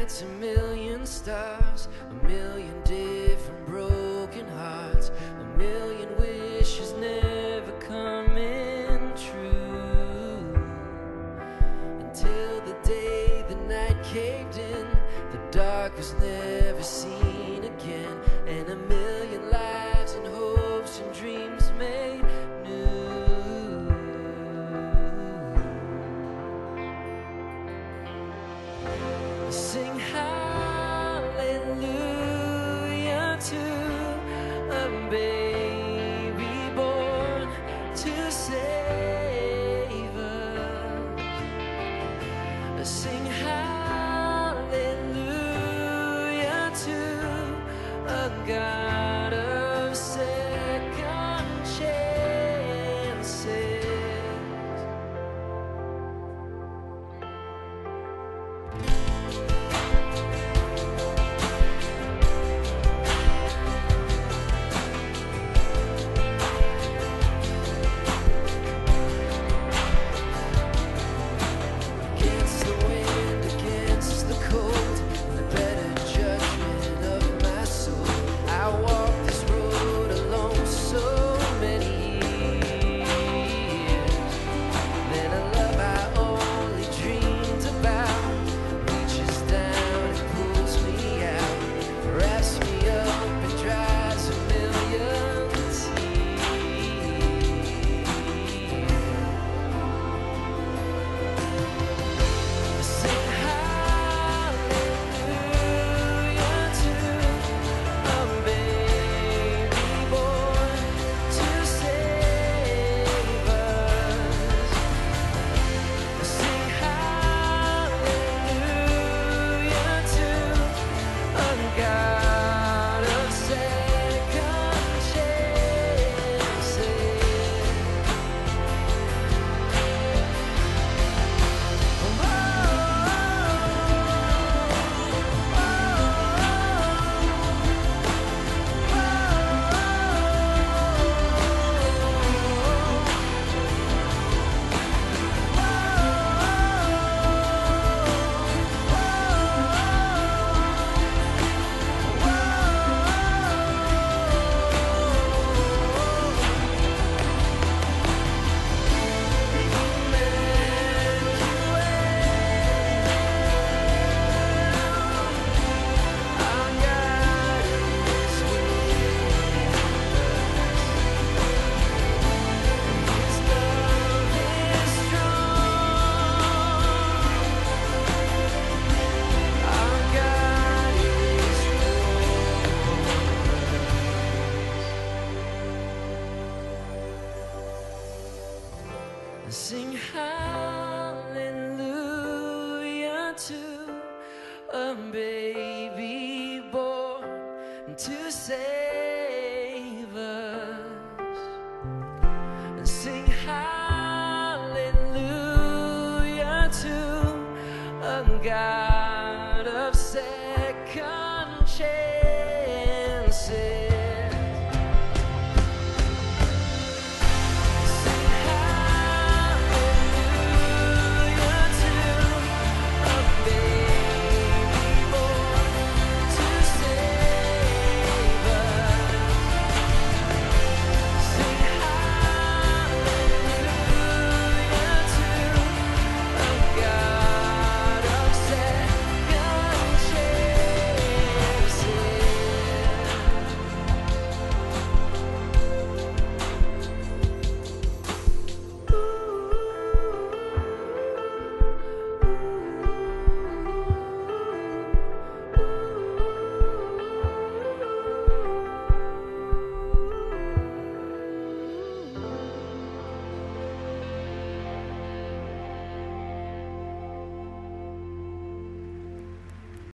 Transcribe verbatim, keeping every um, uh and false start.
nights, a million stars, a million different broken hearts, a million wishes never coming true, until the day the night caved in, the dark was never seen again, and a million lives and hopes and dreams made new. Sing hallelujah to a baby born to save us. Sing hallelujah to a God of second chances. Sing hallelujah to a baby born to save.